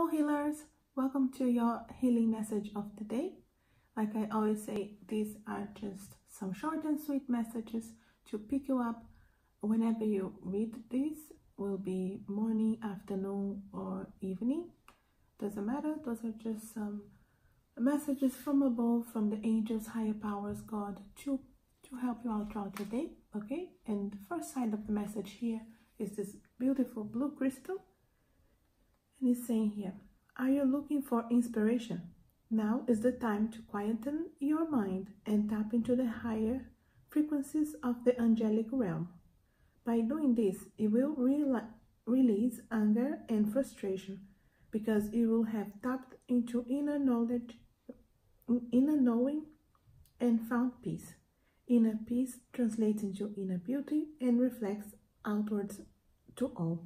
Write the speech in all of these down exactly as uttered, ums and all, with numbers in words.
Hello healers, welcome to your healing message of the day. Like I always say, these are just some short and sweet messages to pick you up whenever you read these. Will be morning, afternoon or evening, doesn't matter. Those are just some messages from above, from the angels, higher powers, God, to to help you out throughout the day. Okay, and the first side of the message here is this beautiful blue crystal. And it's saying here, are you looking for inspiration? Now is the time to quieten your mind and tap into the higher frequencies of the angelic realm. By doing this, you will re release anger and frustration because you will have tapped into inner knowledge, inner knowing, and found peace. Inner peace translates into inner beauty and reflects outwards to all.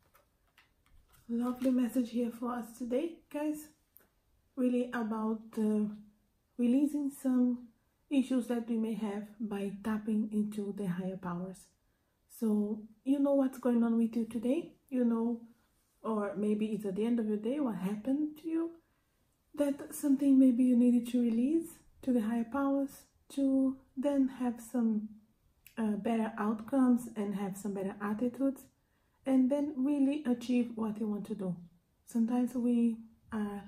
Lovely message here for us today, guys. Really about uh, releasing some issues that we may have by tapping into the higher powers. So you know what's going on with you today, you know, or maybe it's at the end of your day, what happened to you, that something maybe you needed to release to the higher powers to then have some uh, better outcomes and have some better attitudes, and then really achieve what you want to do. Sometimes we are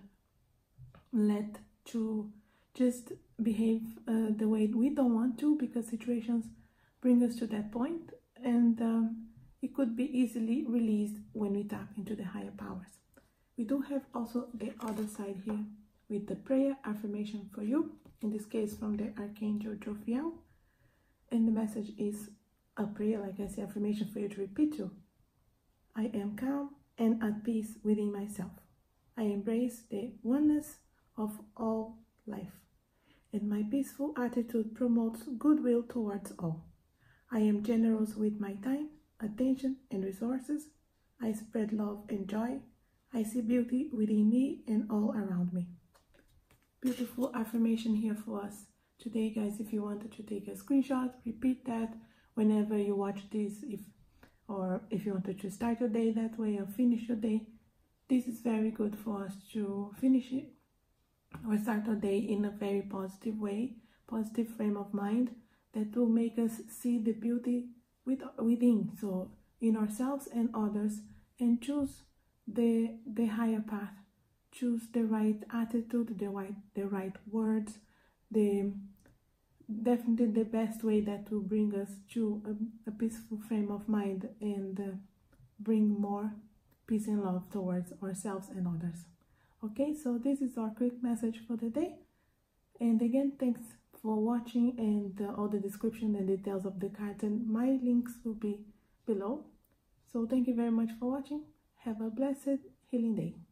led to just behave uh, the way we don't want to because situations bring us to that point, and um, it could be easily released when we tap into the higher powers. We do have also the other side here with the prayer affirmation for you, in this case from the Archangel Jophiel, and the message is a prayer, like I say, affirmation for you to repeat to. I am calm and at peace within myself. I embrace the oneness of all life, and my peaceful attitude promotes goodwill towards all. I am generous with my time, attention, and resources. I spread love and joy. I see beauty within me and all around me. Beautiful affirmation here for us today, guys. If you wanted to take a screenshot, repeat that whenever you watch this, if or if you wanted to start your day that way or finish your day, this is very good for us to finish it or start our day in a very positive way, positive frame of mind that will make us see the beauty with, within, so in ourselves and others, and choose the, the higher path, choose the right attitude, the right, the right words, the definitely the best way that will bring us to a, a peaceful frame of mind and uh, bring more peace and love towards ourselves and others. Okay, so this is our quick message for the day. And again, thanks for watching, and uh, all the description and details of the cards and my links will be below. So thank you very much for watching. Have a blessed healing day.